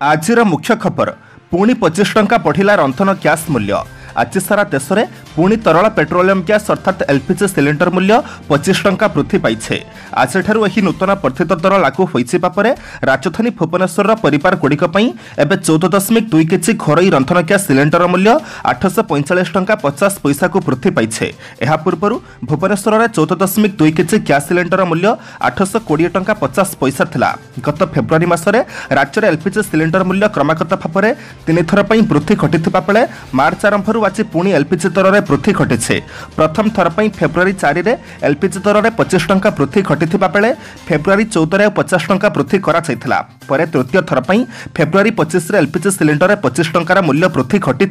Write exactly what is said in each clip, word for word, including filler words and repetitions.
आजिर मुख्य खबर पुणी पचिश टंका बढ़िला रंधन गैस मूल्य। आज सारा देश में पुणी तरल पेट्रोलियम गैस अर्थात एलपीजी सिलिंडर मूल्य पचिश टंका वृद्धि पाई। आज नूतन वर्धित दर लागू होने राजधानी भुवनेश्वर परिवार गुड़िक एवं चौदह दशमिक दुई केजी घरोई रंधन गैस सिलिंडर मूल्य आठश पैंचाश टंका पचास पैसा को वृद्धि पाई। यह पूर्व भुवनेश्वर में चौदह दशमिक दुई केजी गैस सिलिंडर मूल्य आठश कोड़े टंका पचास पैसा था। गत फेब्रुआरी मसरे राज्य में एलपीजी सिलिंडर मूल्य क्रमागत भाव में तीन थर वृद्धि घटी बेले मार्च आरंभ आज पुणी एलपीजी दर में वृद्धि घटी। प्रथम थर पर फेब्रुआरी चार रे एलपीजी दर में पचिश टंका वृद्धि घटी बेले फेब्रुआरी चौदह पचास टंका वृद्धि कराइथिला। परे तृतीय थर पर फेब्रुआरी पचिश रे एलपीजी सिलिंडर में पचिश टंकार मूल्य वृद्धि घटी।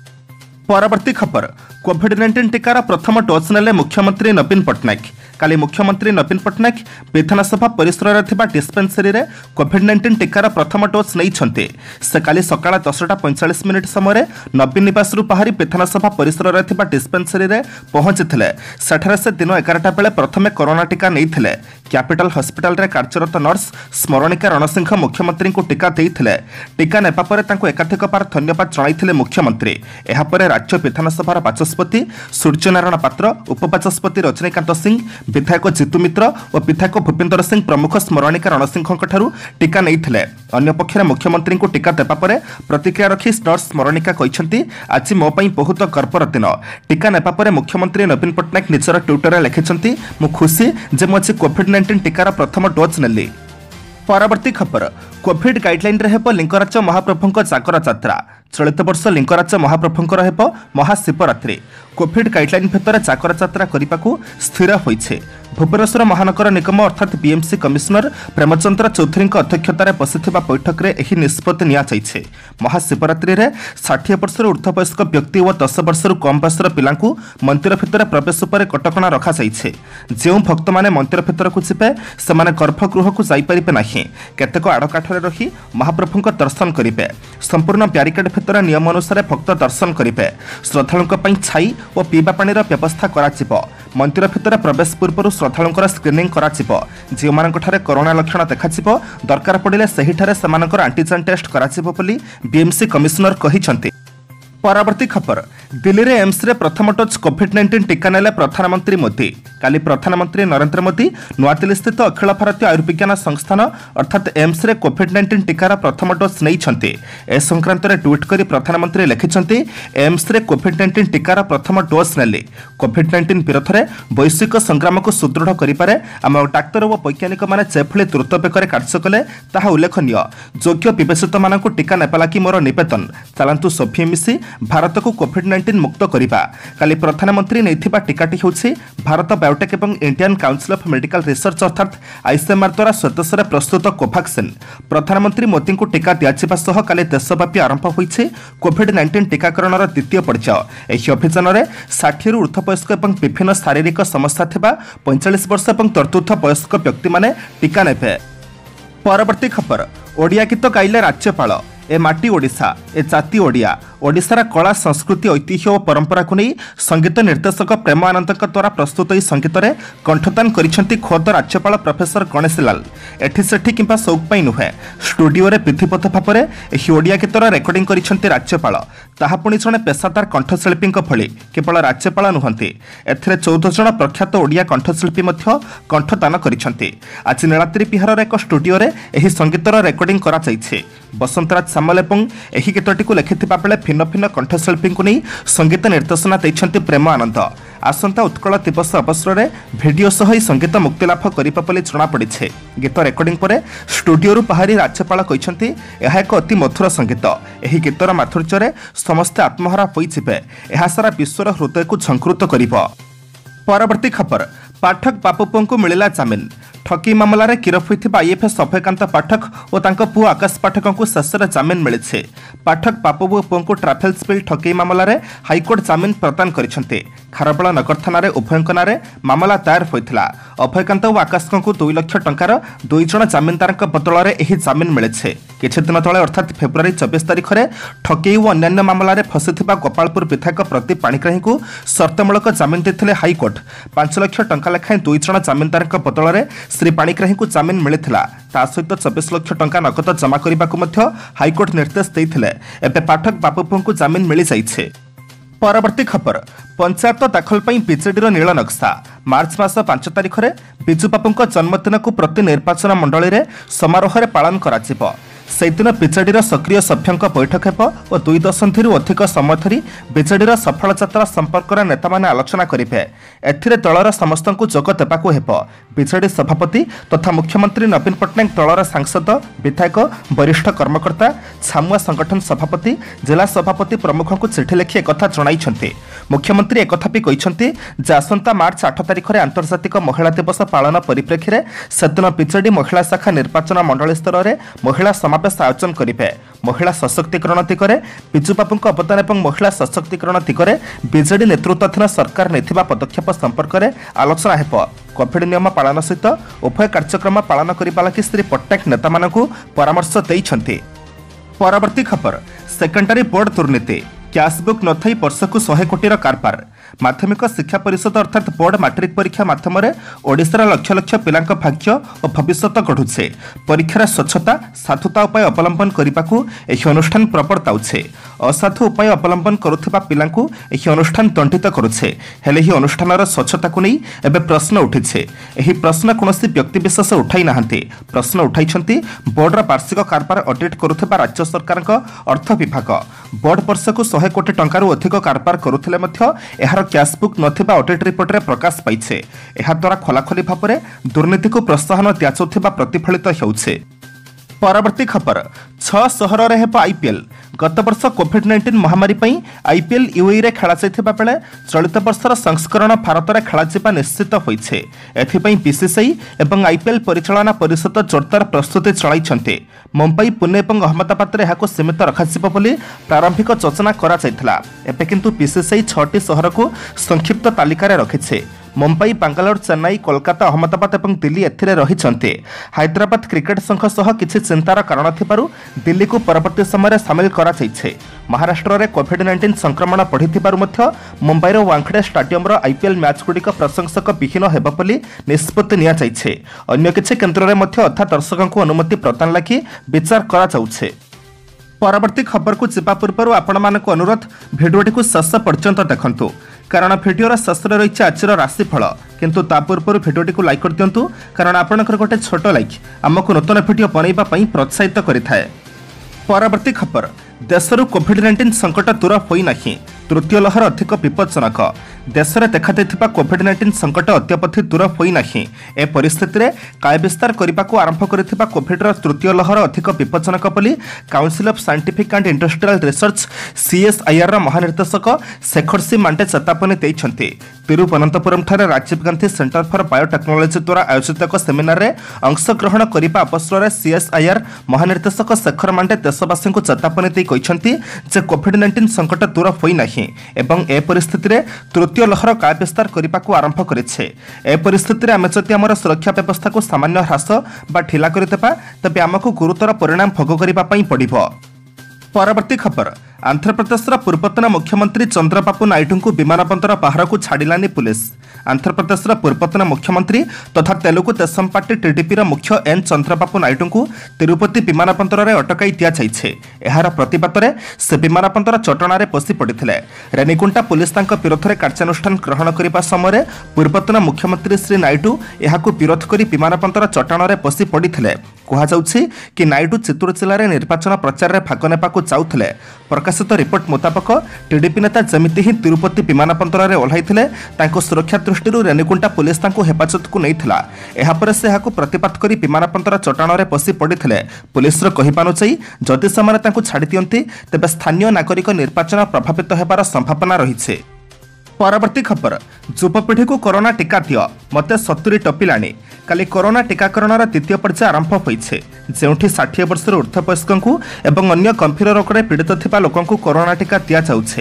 परवर्ती खबर कोविड नाइंटीन टीकार प्रथम डोज नेले मुख्यमंत्री नवीन पट्टनायक। काली मुख्यमंत्री नवीन पट्टनायक विधानसभा परिसर में डिस्पेंसरी रे कोविड नाइंटीन टीकार प्रथम डोज नहीं। से काली सकाळ दसटा पैंचाश मिनिट समय नवीन निवास बाहरी विधानसभा परिसर में डिस्पेंसरी रे पहुंची। सेठारे से दिन एगारटा बेले प्रथमे कोरोना टीका नहीं। कैपिटल हॉस्पिटल रे कार्यरत नर्स स्मरणिका रणसिंह मुख्यमंत्री को टीका देइथिले। टीका नेबा परे तांको एकाधिक बार धन्यवाद जणाइथिले मुख्यमंत्री। एहा परे राज्य विधानसभा बाचस्पति सूर्यनारायण पात्र, उपबाचस्पति रजनीकांत सिंह, विधायक जितु मित्र और विधायक भूपेंद्र सिंह प्रमुख स्मरणिका रणसिंह टीका नहीं। अन्य पक्षरे मुख्यमंत्री को टीका देवा पर प्रतिक्रिया रखी नर्स स्मरणिका कहते आज मो पई बहुत गर्वर दिन। टीका नेबा पर मुख्यमंत्री नवीन पट्टनायक निजर ट्विटर लिखिं मु खुशी जे मु आज कोविड नाइंटीन टीकार प्रथम डोज नेली। परवर्ती खबर कोविड गाइडलाइन रे हेब लिंगराज महाप्रभुଙ୍କ जागर यात्रा। चलित वर्ष लिंगराज महाप्रभुଙ୍କର हेब महाशिवरात्रि। कोविड गाइडलाइन भितर जागर यात्रा करने को स्थिर होइछे। भुवनेश्वर महानगर निगम अर्थात बीएमसी कमिशनर प्रेमचंद्र चौधरी अध्यक्षतार बसिथिबा बैठक में यह निष्पत्ति निया जाइछे। महाशिवरात्रि रे साठ वर्ष ऊर्ध्ववयस्क व्यक्ति और दस वर्ष कम बयसर पिलांकु मंदिर भितर प्रवेश पर कटकणा रखा जाइछे। जो भक्त माने मंदिर भितर को जिबे सेमाने गर्भगृह को जाई परिबे नाही। केतेक आड़काठरे रही महाप्रभुଙ୍କ दर्शन करिबे। संपूर्ण ब्यारिकेड भितर नियम अनुसार भक्त दर्शन करिबे। श्रद्धालुंक पई छाई और पीवा पानीर व्यवस्था कराजिबो। मंदिर भितर प्रवेश पूर्व श्रद्धालुंकर स्क्रीनिंग कराजिबो। जो मानकठारे कोरोना लक्षण देखाजिबो दरकार पड़िले सेहिठारे सेमानकर एंटीजन टेस्ट कराजिबो बोली बीएमसी कमिशनर कहिसंती। परवर्ती खबर दिल्ली रे एम्स रे प्रथम डोज कोविड नाइंटीन टीका नेले प्रधानमंत्री मोदी। काली प्रधानमंत्री नरेंद्र मोदी नुआदिल्ली स्थित अखिल भारतीय आयुर्विज्ञान संस्थान अर्थात एम्स रे कोविड नाइंटीन टीकार प्रथम डोज नहीं। ए संक्रांत रे ट्वीट करी प्रधानमंत्री लिखिं एम्स रे कोविड नाइंटीन टीकार प्रथम डोज नेली। कोविड नाइंटीन विरोध में वैश्विक संग्राम को सुदृढ़ करिपारे आम डाक्तर और वैज्ञानिक माने जेभली द्रुत बेगर कार्य कले ताहा उल्लेखनीय। योग्य विवेचित मानक टीका नेबा लागि मोर निवेदन। चलंतु सभ्य मिसी भारत को कोविड नाइंटीन मुक्त करिबा। काली प्रधानमंत्री नैथिबा टीकाटी होछि भारत बायोटेक एवं Indian council of medical research अर्थात आईसीएमआर द्वारा स्वदेश में प्रस्तुत कोवैक्सीन। प्रधानमंत्री मोदी को टीका दियाजिबा सह काली देशव्यापी आरंभ होइछि कोविड नाइंटीन टीकाकरणर द्वितीय पर्याय। एही अभियान रे साठ रु ऊर्ध्ववयस्क एवं विभिन्न शारीरिक समस्या थिबा पैंतालीस वर्ष एवं तदूर्ध्व वयस्क व्यक्ति माने टीका नेबे। परवर्ती खबर ओडिया गीत गाइले राज्यपाल। ए माटी ओडिशा ए जाति ओडिया। ओडिशार कला संस्कृति ऐतिह्य और परंपरा को नहीं संगीत निर्देशक प्रेम आनंद द्वारा प्रस्तुत यह संगीत में कंठदान करिसेंती खोद राज्यपाल प्रोफेसर गणेश लाल। एठी सेठी किंबा शौक पई नुहे स्टूडियो रे विधिवत भाव में यह ओडिया गीतर रेकर्डिंग करिसेंती राज्यपाल। ताहा पुणी जड़े पेशादार कंठशिल्पी भली केवल राज्यपाल नुहंती एथिरे चौदह जन प्रख्यात ओडिया कंठशिल्पी मध्य कंठदान करिसेंती। आज नीलाद्रि बिहार एक स्टूडियो रे यह संगीतर रेकर्डिंग करा जाइछे। बसंतराज सामल एवं यह गीतटी को लिखिथिबा बेले भिन्न भिन्न कंठशिल्पी को नहीं संगीत निर्देशना देइछंती प्रेम आनंद। आसंता उत्कल दिवस अवसर में भिडियो सह संगीत मुक्तिलाभ करिबा बोली जणा पड़िछे। गीत रेकर्डिंग पर स्टूडियो बाहरी राज्यपाल कहते यह एक अति मधुर संगीत। यह गीतर माधुर्य समस्ते आत्महरा होई जिबे। यह सारा विश्वर हृदय को झंकृत करिबो। परवर्ती खबर पाठक बापुपुओं को मिलिला जामिन। ठगी मामला रे गिरफ होइथिबा आईएफएस अभयकांत पाठक और तांको पुओ आकाश पाठक को शेषर जामिन मिलिछे। पाठक बापुपुओ को ट्राभेल्स बिल ठगी मामला रे हाईकोर्ट जामिन प्रदान करिसेंते। खारबेला नगर थाना रे उभयଙ୍କ नारे मामला दायर होइथिला। अभयकांत और आकाश को दुई लाख टंकार दुई जण जमीनदार बदल में जमीन मिले। किछि दिन तले अर्थात फेब्रुआरी चौबीस तारिख में ठकेई और अन्य मामलें फसीଥିବା गोपालपुर विधायक प्रदीप पाणिग्राही को सर्तमूलक जमीन देते हाइकोर्ट। पांच लाख टंका लेखाएं दुई जण जमीनदार बदल में श्री पाणिग्राही को जमीन मिलता। ता सहित चौबीस लाख टंका नगद जमा करने को हाइकोर्ट निर्देश देते। एवं पाठक बाबू को जमीन मिल जाइए। परवर्ती खबर पंचायत दाखल पर बीजेडी नील नक्शा। मार्च मास पांच तारिख में बिजू बाबू जन्मदिन को प्रति निर्वाचन मंडली में समारोह में पालन कर सेदिन बीजेडी सक्रिय सभ्यों बैठक हो और दुई दशंधि अधिक समय धरी बीजेडी सफल यात्रा संपर्क में नेता मैंने आलोचना करेंगे। एथिरे दलर समस्त जोग देवाक हेब। बीजेडी सभापति तथा मुख्यमंत्री नवीन पट्टनायक दलर सांसद विधायक वरिष्ठ कर्मकर्ता छामुआ संगठन सभापति जिला सभापति प्रमुख को चिठी लिखि एक जणाई। मुख्यमंत्री एक भी कहते आसंता मार्च आठ तारिख में आंतर्जातिक महिला दिवस पालन परिप्रेक्षी में सेदिन बीजेडी महिला शाखा निर्वाचन मंडली स्तर में महिला समावेश आयोजन करेंगे। महिला सशक्तिकरण दिगरे बिजू बाबू अवदान और महिला सशक्तिकरण दिगरे बीजेडी नेतृत्वाधीन सरकार नेथिबा पदक्षेप संपर्क में आलोचना हेब। कोविड नियम पालन सहित उभय कार्यक्रम पालन करने लगी श्री पट्टनायक नेता मानकु परामर्श देइछन्ति। परवर्ती खबर सेकेंडरी बोर्ड दुर्नीति। कैशबुक न थी वर्षक सौ कोटी कारबार। माध्यमिक शिक्षा परिषद अर्थात बोर्ड मैट्रिक परीक्षा माध्यम ओडिशार लक्ष लक्ष पिला भाग्य और भविष्य गढ़ुचे। परीक्षार स्वच्छता साधुता उपाय अवलंबन करने को यह अनुष्ठान प्रवर्ताउछे। असाधु उपाय अवलंबन करुथिबा पिलांकु यह अनुष्ठान दंडित करुछे। हेले ही अनुष्ठानर स्वच्छता को नहीं एवं प्रश्न उठिछे। एही प्रश्न कौनसी व्यक्तिविशेष उठाई नाहांती। प्रश्न उठाइछन्ति बोर्डर वार्षिक कारबार ऑडिट करुथिबा राज्य सरकार अर्थ विभाग। बोर्ड वर्षक सौ कोटी टंकार अधिक कारबार करुथिले मध्य एहार कैशबुक नथिबा ऑडिट रिपोर्ट रे प्रकाश पाइछे। एहा द्वारा खोलाखोली भाव में दुर्नीति को प्रोत्साहन दियाउथिबा प्रतिफलित हेउछे। परवर्ती खबर छह सहर में हेब आईपीएल। गत वर्ष कोविड नाइंटीन महामारी पर आईपीएल यूएई रे खेला जाइथिबा बेले चलित वर्षर संस्करण भारत में खेला निश्चित होइछे। एथिपई बीसीसीआई एवं आईपीएल परिचालना परिषद जोरदार प्रस्तुति चलाइछन्ते। मुंबई पुणे और अहमदाबाद में सीमित रखाजिबो बोली प्रारंभिक योजना करा जाइथिला। एबे किंतु बीसीसीआई छटी सहर को संक्षिप्त तालिका रे रखिछे। मुंबई बांगालोर चेन्नई कोलकाता अहमदाबाद और दिल्ली एथिरे रहिछन्ते। हैदराबाद क्रिकेट संघ सह किछि चिंतार कारण थिबारु दिल्ली को परवर्ती समय सामिल करा जाइछे। महाराष्ट्र में कोविड नाइंटीन संक्रमण बढ़िथिबारु मध्य मुंबईर वांखेड़े स्टाडियम आईपीएल मैच गुड़िक प्रशंसक विहीन हेब बोली निष्पत्ति निया जाइछे। अन्य किछि केन्द्र में मध्य अधा दर्शकों को अनुमति प्रदान लगी विचार करा जाउछे। परवर्ती खबर को जीवा पूर्व आपण मानक अनुरोध भिडियोटी को शेष पर्यंत देखंतु कारण भिडियोर शेष रही आज राशिफल। किंतु ता पूर्व भिडियोटी को लाइक कर दिंतु कारण आपणकर गोटे छोट लाइक आमको नूतन भिडियो बनैबा पई प्रोत्साहित करिथाए। परवर्ती खबर देशरू कोविड नाइंटीन संकट दूर होई नाही। तृतीय लहर अधिक विपज्जनक। देश में देखा कोविड नाइंटीन संकट अद्यावधि दूर होई नाही। ए परिस्थिति रे काय विस्तार करने को आरंभ करिथिबा कोविडर तृतीय लहर अधिक विपज्जनक बोली council of scientific and industrial research CSIR महानिर्देशक शेखर सी मांडे चेतावनी देइछन्ति। तिरुवनंतपुरम ठारे Rajiv Gandhi centre for biotechnology द्वारा आयोजित एक सेमिनार में अंशग्रहण करने अवसर में सीएसआईआर महानिर्देशक शेखर मांडे देशवासी को चेतावनी दी कहते जे कोविड नाइंटीन संकट दूर होई नाही एवं ए परिस्थिति रे तृतीय लहर काय विस्तार करने को आरंभ करिछे। ए परिस्थिति रे आमे जदि हमर सुरक्षा व्यवस्था को सामान्य ह्रास बा ढिला करदेबा तबे आमको गुरुतर परिणाम भोग करबा पई पड़िबो। परवर्ती खबर आंध्र प्रदेश पूर्वतन मुख्यमंत्री चंद्रबाबू नायडू को विमानबंदर बाहर को छाड़िलानी पुलिस। आंध्र प्रदेश पूर्वतन मुख्यमंत्री तथा तेलुगु देशम पार्टी टीडीपी मुख्य एन चंद्रबाबू नायडू को तिरुपति विमानबंदर में अटकाई दि जाइछे। एहार प्रतिबाद में से विमानबंदर चटणार पशि पड़ते। रेणीगुंटा पुलिस विरोध में कार्यानुष्ठान ग्रहण करने समय पूर्वतन मुख्यमंत्री श्री नायडू यहां विरोध कर विमानबंदर चटणार पशि पड़ते। कहुछि कि नायडू चित्तूर जिले में निर्वाचन प्रचार में भाग नेबाकू चाहूले। प्रकाशित रिपोर्ट मुताबक टीडीपी नेता जमिति ही तिरुपति विमानबंदर में ओह्लाइथिले तांको सुरक्षा दृष्टि रेणीगुंटा पुलिस तांको हेफाजत को नैथिला। एहापर से एहाकू प्रतिबाद करी विमानबंदर चटाण में पशि पड़ते। पुलिस कहवा अनुसायी जदि से तांको छाड़ी दियंती तेबे स्थानीय नागरिक निर्वाचन प्रभावित होबार संभावना रही। परवर्ती खबर युवपीढ़ी को कोरोना टीका दियो मते सत्तरी टपिलाणी। काली कोरोना टीकाकरण द्वितीय पर्याय आरंभ होइछे जेउठी षाठी वर्ष ऊर्ध्व वयस्कों एवं अन्य गंभीर रोग में पीड़ित थिबा लोकंकु कोरोना टीका दिया जाउछे।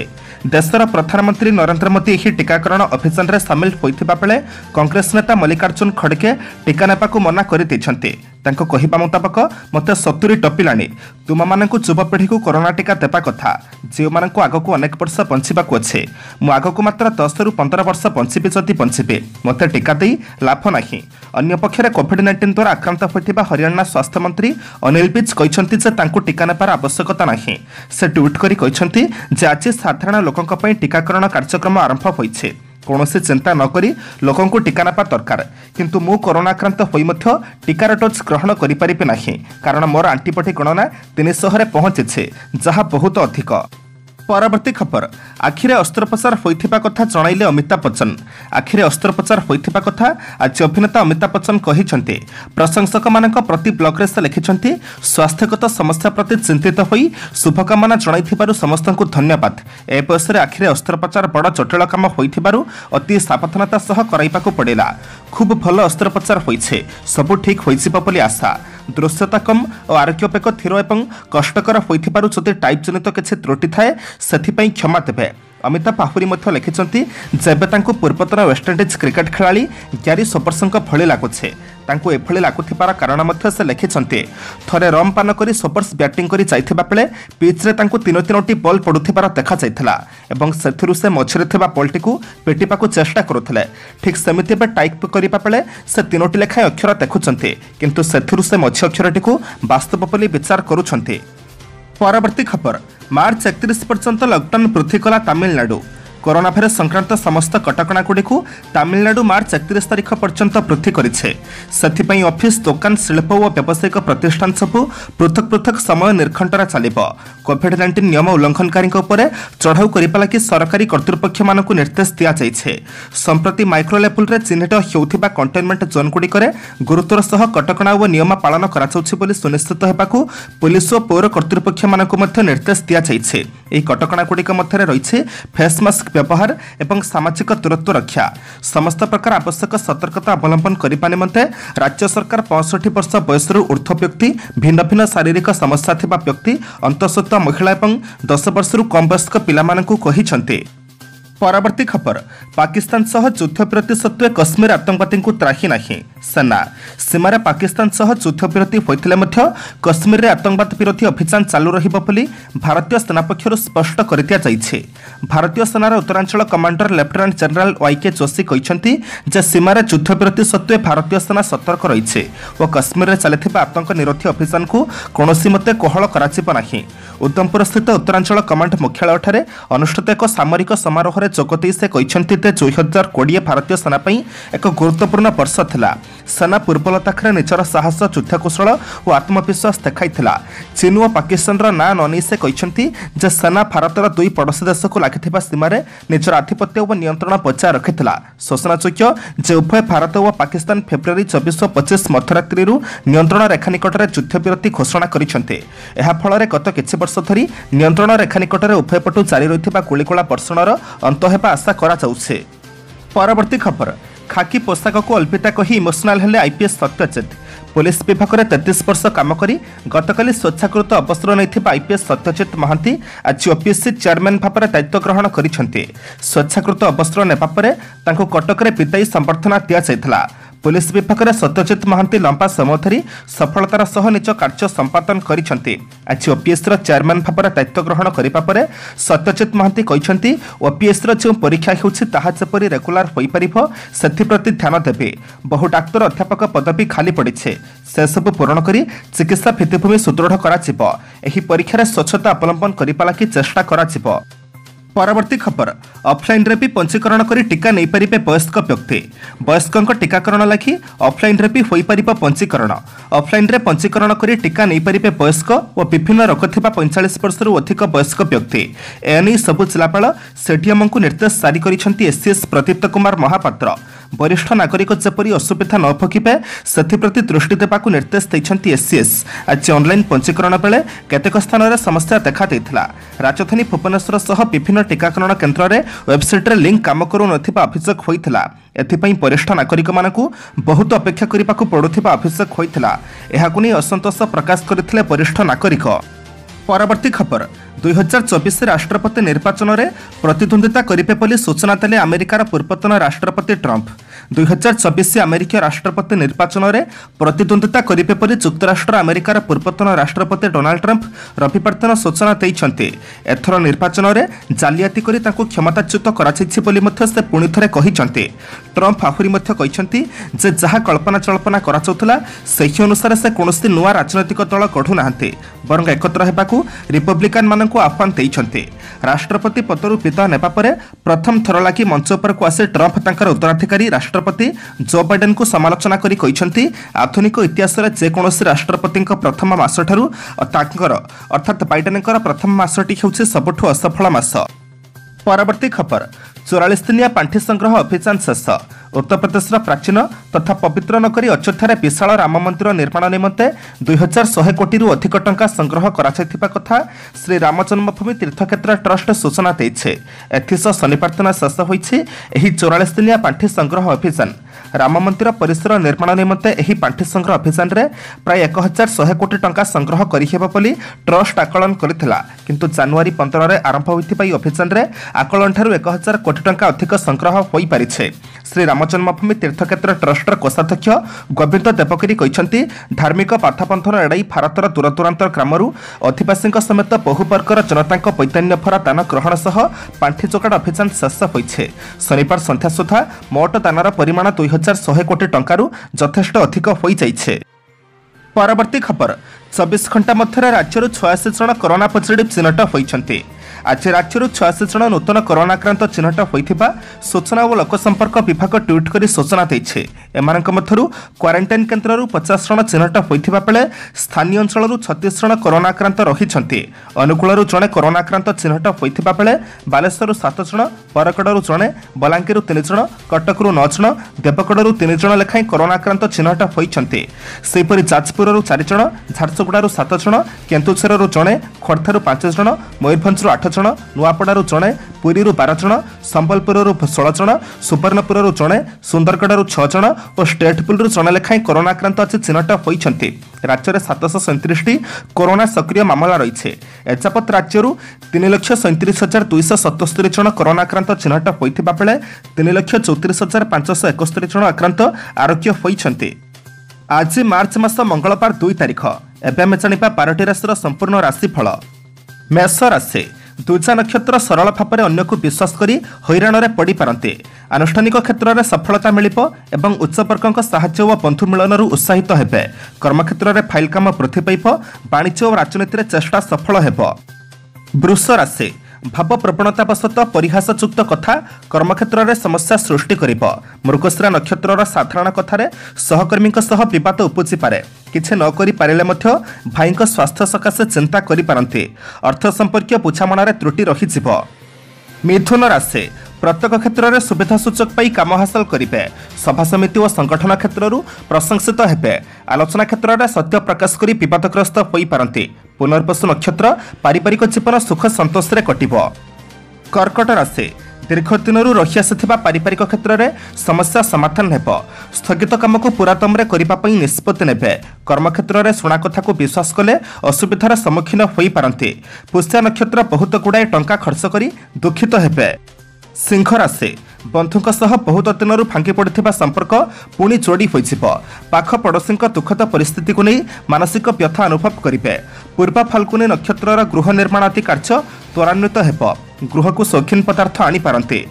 देशर प्रधानमंत्री नरेंद्र मोदी यह टीकाकरण अभियान में सामिल होता बेले कांग्रेस नेता मल्लिकार्जुन खड़गे टीका नेबाकू मना करते कहवा मुताबक मत सतुरी टपिलानी तुम मानक युवपीढ़ी को कोरोना टीका देवा कथा जो मानक आगक अनेक वर्ष बंचाक अच्छे मु आगक मात्र दस रु पंद्रह वर्ष बंचबी जदि बंचे मत टीका दे लाभ ना। अन्य पक्षरे कोविड नाइंटीन द्वारा आक्रांत होता हरियाणा स्वास्थ्य मंत्री अनिल विज कहते टीका नेबार आवश्यकता ना। से ट्वीट कर आज साधारण लोकों टीकाकरण कार्यक्रम आरंभ होइछे कौन चिंता नक लोक टीका ना दरकार किंतु मु कोरोना आक्रांत हो टीकार डोज ग्रहण करें ना कारण मोर आंटीबॉडी गणना तीन सौ पहुंचे जहाँ बहुत अधिक। परवर्ती खबर आखिरे अस्त्रोपचार होइथिबा कथा जणाइले अमिताभ बच्चन। आखिरे अस्त्रोपचार होइथिबा कथा आज अभिनेता अमिताभ बच्चन कहिसंते। प्रशंसक मानक प्रति ब्लॉग रे से लिखिसंते स्वास्थ्यगत समस्या प्रति चिंतित होई शुभकामना जणाइथिबारु समस्तंकु धन्यवाद। ए बयसरे आखिरे अस्त्रोपचार बड़ जटिल काम होइथिबारु अति सावधानता सह कराइबाकू पड़ेला। खूब भल अस्त्रोपचार होइछे सबु ठीक होइजिबो बोली आशा। दृश्यता कम और आरोग्यपेक थीर एवं कष्टकर होइथिबारु जदि टाइप जनित किछि त्रुटि थाए सेथिपई क्षमा देबे। अमिताभ आहुरी मध्य लिखिसंती जेबे तांकु पूर्वतन वेस्टइंडिज क्रिकेट खेलाड़ी ग्यारी सोबर्सଙ୍କ भଳି ଲାଗୁଛେ तांकु एभଳି ଲାଗୁଥିବାର कारण मध्य से लिखिसंती थरे रम पान करी सोबर्स बैटिंग करी जाइथिबा बेले पिच रे तांकु तीन तीनोटी बॉल पडुथिबार देखा जाइथिला एवं सेथिरु से मझरे थिबा बॉलटिकु पेटिपाकु चेष्टा करुथिले। ठीक सेमिति बे टाइप करिबा बेले से तीनोटी लेखाय अक्षर देखुचंती किंतु सेथिरु से मझ अक्षरटिकु वास्तव बोली विचार करुचंती। परवर्ती खबर मार्च एकतीस पर्यंत लॉकडाउन वृद्धि कला तमिलनाडु। कोरोना भाइरस संक्रांत समस्त कटकणागुड़ी तमिलनाडु मार्च एकतीस तारीख पर्यंत वृद्धि करें। ऑफिस दुकान शिल्प और व्यावसायिक प्रतिष्ठान सबू पृथक पृथक समय निर्घंटरा चलिबो। कोविड नाइंटीन नियम उल्लंघनकारी चढ़ाऊ करने लगी सरकारी कर्तृपक्ष मानक निर्देश दि जाइए। संप्रति माइक्रो लेवल रे चिन्हित होउथिबा कंटेनमेंट जोन गुड़िकर गुरुत्वर सह कटकणा और नियम पालन करा सुनिश्चित होगाकू पुलिस और पौर कर्तृपक्ष मानक निर्देश दि जाइए। यह कटकणागुड़िक मध्य रही फेस मास्क व्यवहार एवं सामाजिक दूरत्व रक्षा समस्त प्रकार आवश्यक सतर्कता अवलंबन करने निमंते राज्य सरकार पैंसठ वर्ष बयसर ऊर्ध्व व्यक्ति भिन्न भिन्न शारीरिक समस्या थिबा व्यक्ति अंतःसत्त्वा महिला एवं दस वर्ष कम वयस्क पिलामानकु कहिसंते। परवर्ती खबर पाकिस्तान सह युद्ध विरति सत्वे कश्मीर आतंकवादी को त्राही नहीं। सेना सीमार पाकिस्तान सह युद्ध विरति होइतिले मध्य कश्मीर रे आतंकवाद विरोधी अभियान चालू रहिबो बोली भारतीय सेना पक्षरु स्पष्ट कर दिया जाइछे। भारतीय सेनार Uttaranchal commander lieutenant general Y K Joshi कहिसंती जे सीमार युद्ध विरति सत्वे भारतीय सेना सतर्क रहिछे और कश्मीर रे चलिथिबा आतंक निरोधी अभियान को कोनोसी मते कोहल कराजिबो नाही। उधमपुर स्थित उत्तरांचल कमांड मुख्यालय ठारे अनुष्ठित एक सामरिक समारोह जोगदे से कहते दुई हजार कोड़े भारतीय सेना एक गुरुत्वपूर्ण वर्ष था। सेना पूर्वलताखरे निजर साहस युद्धकौशल और आत्मविश्वास देखाई। चीन और पाकिस्तान ना ननी से कहते जे सेना भारतर दुई पड़ोशी देश को लगी सीमार निजर आधिपत्य और नियंत्रण बजाय रखी। सूचनायोग्य जे उभय भारत और पाकिस्तान फेब्रुआरी चौबीस पचिश मध्यरात्रि नियंत्रण रेखा निकट में युद्ध विरति घोषणा करते। फल गत किछि वर्ष धरी नियंत्रण रेखा निकट में उभय पटु जारी रही गुलिगोला वर्षणर अंत हेबा आशा करा जाउछे। परवर्ती खबर खाकी पोशाक को अल्पिता कही इमोशनाल हेले आईपीएस सत्यजित। पुलिस विभाग में तैंतीस वर्ष काम करी गतकाली स्वेच्छाकृत अवसर नहीं आईपीएस सत्यजित महांती आज ओपीएससी चेयरमैन भाव में दायित्व ग्रहण करिसेंती। स्वेच्छाकृत अवसर नेबा परे तांको कटक रे विदायी संबर्धना दिया जायतिला। पुलिस विभाग में सत्यजित महांती लंबा समय धरी सफलतार सह निज कार्य संपादन करिसेंती। आज ओपीएससी चेयरमैन भाव में दायित्व ग्रहण करिबा परे सत्यजित महांती कहिसेंती ओपीएससी जो परीक्षा हेउछि ताहा जेपरि रेगुलार होई परिबो सेथिप्रति ध्यान देबे। बहु डाक्तर अध्यापक पदवी खाली पड़िछे से सब पूरण करी चिकित्सा भित्तिभूमि सुदृढ़ करा जिवो। एही परीक्षा रे स्वच्छता अवलंबन करिबा लागि चेष्टा करा जिवो। परवर्ती खबर ऑफलाइन रे भी पंजीकरण करी टीका नहीं पारिबे वयस्क व्यक्ति। वयस्कंक टीकाकरण लागि ऑफलाइन रे भी होई पारिबो पंजीकरण। ऑफलाइन रे पंजीकरण करी टीका नहीं पारिबे वयस्क और विभिन्न रोग थिबा पैंतालीस वर्ष रु अधिक वयस्क व्यक्ति। एने सबु जिलापाल सीडीएम को निर्देश जारी करिसेंती एससीएस प्रदीप्त कुमार महापात्र। वरिष्ठ नागरिक जेपरी असुविधा न भोगिबे सेथिप्रति दृष्टि देबाकू निर्देश दैछंती एससीएस। आज ऑनलाइन पंजीकरण बेले केतेक स्थान रे समस्या देखा दैथिला। राजधानी भुवनेश्वर सह विभिन्न टीकाकरण केन्द्र रे वेबसाइट रे लिंक काम करू नथिबा अभियोग होइथिला। एथिपई वरिष्ठ नागरिक मानकू बहुत अपेक्षा करिबाकू पडुथिबा अभियोग होइथिला। एहाकू नै असंतोष प्रकाश करथिले वरिष्ठ नागरिक। परवर्ती खबर दुई हजार चौबीस राष्ट्रपति निर्वाचन में प्रतिद्वंदिता करेंगे सूचना देले अमेरिकार पूर्वतन राष्ट्रपति ट्रंप। दुई हजार चौबीस अमेरिका राष्ट्रपति निर्वाचन में प्रतिद्वंदिता करेंगे जुक्तराष्ट्र अमेरिकार पूर्वतन राष्ट्रपति डोनाल्ड ट्रंप रविवार दिन सूचना देते। एथर निर्वाचन में जालियाती कर क्षमताच्युत कर से पुणी थे कहते। ट्रंप आहरी कहते जहाँ कल्पना चल्पना कराउला सही अनुसार से कौन नुआ राजनैतिक दल गढ़ुना बरं एकत्र होगा रिपब्लिकान मान आह्वान देते। राष्ट्रपति पदरू विदाय नेबा परे प्रथम थर लगी मंच पर आसी ट्रंप तांकर उत्तराधिकारी राष्ट्रपति जो बाइडेन को समालोचना करी कहिसेंती आधुनिक इतिहास रे जेकोसी राष्ट्रपति प्रथम मास ठारू तांकर अर्थात बाइडेनकर प्रथम मासटी हेउछि सबठु असफल मास। परवर्ती खबर चौरालीस दिनिया पांठि संग्रह अभियान शेष। उत्तर प्रदेश प्राचीन तथा पवित्र नगरी अयोध्या विशाल राम मंदिर निर्माण निमंते दुई हजार शहे कोटी अधिक टंका संग्रह कराइथिबा कथा श्री राम जन्मभूमि तीर्थक्षेत्र ट्रस्ट सूचना देइछे। एथिस शनिवार दिन शेष होइछि एही चौरालीस दिनिया पांठि संग्रह अभियान। राम मंदिर परिसर निर्माण निमंते एही पांठि संग्रह अभियान रे प्राय एक हजार शहे कोटी टंका संग्रह करिहेबा बोली ट्रस्ट आकलन करथिला, किंतु जनवरी पंद्रह रे आरंभ होइथिबा ई अभियान रे आकलन ठारू एक हजार कोटी टंका अधिक संग्रह होई पारिछे। श्री राम जन्मभूमि तीर्थक्षेत्र ट्रस्टर कोषाध्यक्ष गोविंद देवगिरी कहते धार्मिक बाधाबंधन एड़ाई भारतर दूरदूरांतर ग्रामरू अधिवासी समेत बहु वर्गर जनता पैतन्य भरा दान ग्रहण सह पांठि जोगाड़ अभियान शेष होइछे। शनिवार संध्या सुधा मोट दानर परिमाण दुई हजार शहे कोटी टंकारु यथेष्ट अधिक हो जाइछे। परवर्ती खबर चौबीस घंटा मध्य राज्य छयासी जन कोरोना पॉजिटिव चिन्हट होइछन्ते। आज राज्य छयासी जन नूतन कोरोना आक्रांत चिन्हट होइथिबा सूचना और लोकसंपर्क विभाग ट्वीट कर सूचना देइछे। एमानक मध्यरु क्वारंटाइन केन्द्ररू पचास जन चिन्हट होइथिबा बेले स्थानीय अंचलरू छत्तीस जन कोरोना आक्रांत रहिछन्ते। अनुकूलरू जणे कोरोना आक्रांत चिन्हट होइथिबा बेले बालेश्वररू सात जन, बरगड़रू जणे, बलांगीररू तीन जन, कटकरू नौ जन, देवगड़रू तीन जन लेखाएं कोरोना आक्रांत चिन्हट होइछन्ते। सेहिपरि जाजपुररू चार जन, झारसुगुड़ारू सात जन, केन्दुझररू जणे, खोर्धारू पांच जन, मयूरभंजरू आठ जन, नुआपड़ारू जणे, पुरीरू बारह जन, संबलपुररू सोलह जन, सुवर्णपुररू जणे, सुंदरगढ़रू छह जन और स्टेटपुलरू जणे लेखाएं कोरोना आक्रांत अच्छी चिन्हट होइछन्ते। राज्य में सातश सैंतीस कोरोना सक्रिय मामला रही। एजावत राज्य तीन लक्ष सैंतीस हजार दुईश सतस्तरी जन कोरोना आक्रांत चिन्हट होइथिबा बेले तीन लक्ष चौतीस हजार पांचश एकस्तरी जन आक्रांत आरोग्य होइछन्ते। आज मार्च मास मंगलवार दुई तारीख। एबे आमे जानिबा बारटी राशिर संपूर्ण राशिफल। मेष राशि दूजा नक्षत्र सरल भाव में अन्य को विश्वास करी हैरान में पड़ पारते। आनुष्ठानिक क्षेत्र में सफलता मिलिबो एवं उच्चवर्गों साहाय्य और बंधु मिलन उत्साहित हेबे। कर्मक्षेत्र में फाइल काम वृद्धि पाइब। वाणिज्य और राजनीति में चेष्टा सफल हेबो। वृष राशि भाव प्रवणतावशत परिहासयुक्त कथा कर्मक्षेत्र में समस्या सृष्टि करिबो। मृगशिरा नक्षत्र साधारण कथार सहकर्मी सह बद उपजी पारे। किछि न करि पारिले मध्य भाई स्वास्थ्य सकाशे चिंता करि पारंती। अर्थ संपर्क बुझामणार त्रुटि रहिजिबो। मिथुन राशि प्रत्येक क्षेत्र में सुविधा सूचक पाई काम हासिल करेंगे। सभा समिति और संगठन क्षेत्र प्रशंसित हेबे। आलोचना क्षेत्र में सत्य प्रकाश करी विवादग्रस्त हो पारंती। पुनर्वसु नक्षत्र पारिवारिक जीवन सुख संतोष रे कटिबो। कर्कट राशि दीर्घ दिन रही आसाथिबा पारिवारिक क्षेत्र में समस्या समाधान हेबो। स्थगित काम को पूरातम रे करिबा पई निष्पत्ति नेबे। कर्मक्षेत्र में शुणा कथा को विश्वास कले असुविधार सम्मुखीन होई पारंती। पुष्या नक्षत्र बहुत गुड़ाए टंका खर्च करी दुखित हेबे। सिंह राशि बंधुक सह बहुत दिन भांगी पड़ता संपर्क पुणी जोड़ी हो। पाख पड़ोशी दुखद परिस्थिति को नहीं मानसिक व्यथा अनुभव करेंगे। पूर्वा फाल्गुनी नक्षत्र गृह निर्माण आदि कार्य त्वरान्वित हेब। गृह को शौखीन पदार्थ आनी पारंती।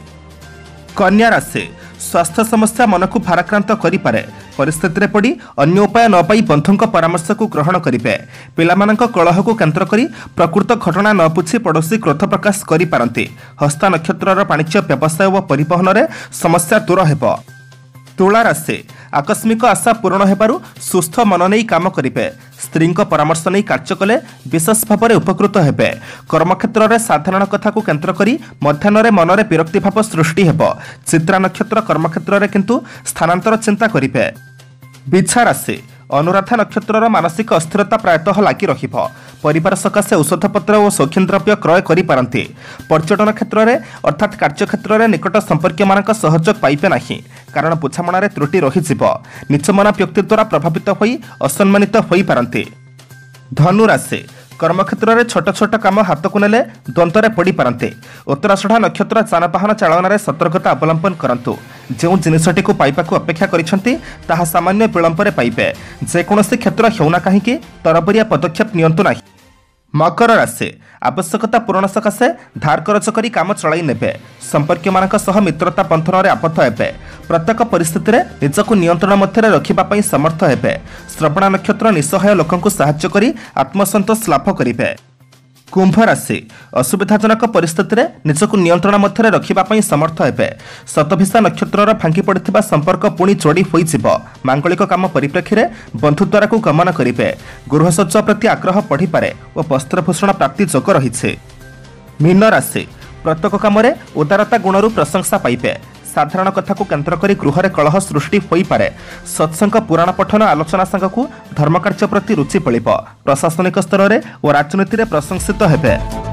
कन्या राशि स्वास्थ्य समस्या मन को भाराक्रांत करें। परिस्थिति पड़ी अन्य उपाय न पाई बंधुक परामर्श को ग्रहण करेंगे। पिलामानक कलह को केन्द्र करी प्रकृत घटना न बुझी पड़ोशी क्रोध प्रकाश करि पारंती। हस्ता नक्षत्र वाणिज्य व्यवसाय और परिवहन में समस्या दूर हेब। तुला राशि आकस्मिक आशा पूरण हेबारु सुस्थ मन नहीं काम करेंगे। स्त्री परामर्श नहीं कार्य कले विशेष भाव में उपकृत हेबे। कर्मक्षेत्र में साधारण कथा को केन्द्र करी मध्याह्न मन में विरक्ति भाव सृष्टि हेब। चित्रा नक्षत्र कर्मक्षेत्र में किंतु स्थानांतर चिंता करेंगे। बिछा राशि अनुराधा नक्षत्र मानसिक अस्थिरता प्रायतः लगी रहिबो। परिवार सकाशे औषधपत्र और शौखीन द्रव्य क्रय करि पारंती। पर्यटन क्षेत्र में अर्थात कार्य क्षेत्र में निकट संपर्क मानक सहयोग पाइबे नाही, कारण बुझामणार त्रुटि रहिजिबो। नीचमना व्यक्ति द्वारा प्रभावित होई असम्मानित होई पारंती। धनु राशि कर्मक्षेत्र में छोट छोट काम हाथ को नेले द्वंद्वे पड़ पारते। उत्तराषाढ़ा नक्षत्र जानवाहन चालन में सतर्कता अवलंबन करंतु। जो जिनसटी को पाइबाकू अपेक्षा करिसेंती ताहा सामान्य विलंबरे पाइबे। जेकोसी क्षेत्र हेउना काहींकि तरबरिया पदक्षेप नियंतु नाही। मकर राशि आवश्यकता पूरण सकाशे धार करज करी काम चलाई नेबे। संपर्क मानक सह मित्रता बंधन में आबद्ध हेबे। प्रत्येक परिस्थिति रे निजकु नियंत्रण मध्य रखिबा पई समर्थ हेबे। श्रवण नक्षत्र निसहाय लोकंकु सहाय्य करी आत्मसंतोष लाभ करिबे। कुंभ राशि असुविधाजनक परिस्थिति रे निजकु नियंत्रण मध्य रखिबा पई समर्थ हेबे। शतभिषा नक्षत्रर फांकी पड़िथिबा संपर्क पुणी जोड़ी होई जिवो। मांगलिक काम परिप्रेक्षी रे बंधुद्वारा को गमन करिबे। गृहसज्जा प्रति आग्रह बढ़ी पारे और वस्त्रभूषण प्राप्ति जोग रहिছে। मीन राशि प्रत्येक काम रे उदारता गुणरू प्रशंसा पाइबे। साधारण कथा को केन्द्र करी गृह कलह सृष्टि होई पारे। सत्संग पुराण पठन आलोचना संगकु धर्मकार्य प्रति रुचि पड़िब। प्रशासनिक स्तर में और राजनीति में प्रशंसित हेबे।